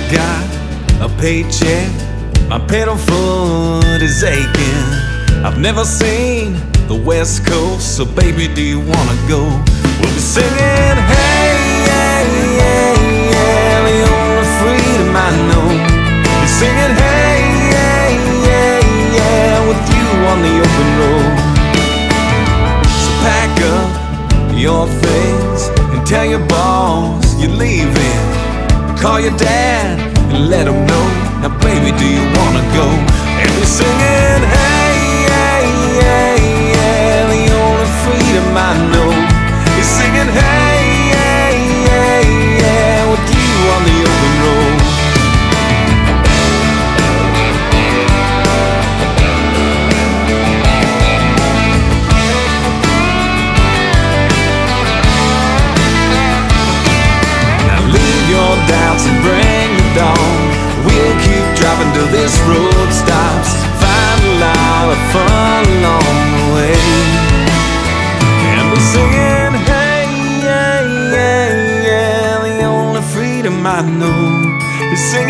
got a paycheck, my pedal foot is aching. I've never seen the West Coast, so baby, do you wanna go? We'll be singing, hey, yeah, yeah, yeah, the only freedom I know. We're singing, hey, yeah, yeah, yeah, with you on the open road. So pack up your things and tell your boss you're leaving. Call your dad and let him know. Now baby, do you wanna go? And we're singing, hey, yeah, yeah, yeah, the only freedom I know is singing, hey, yeah, yeah, yeah, with you on the open road. Now leave your doubts and bring the dawn. We'll keep driving till this road stops. Find a lot of fun along the way. And we're singing, hey, yeah, yeah, yeah, the only freedom I know is singing.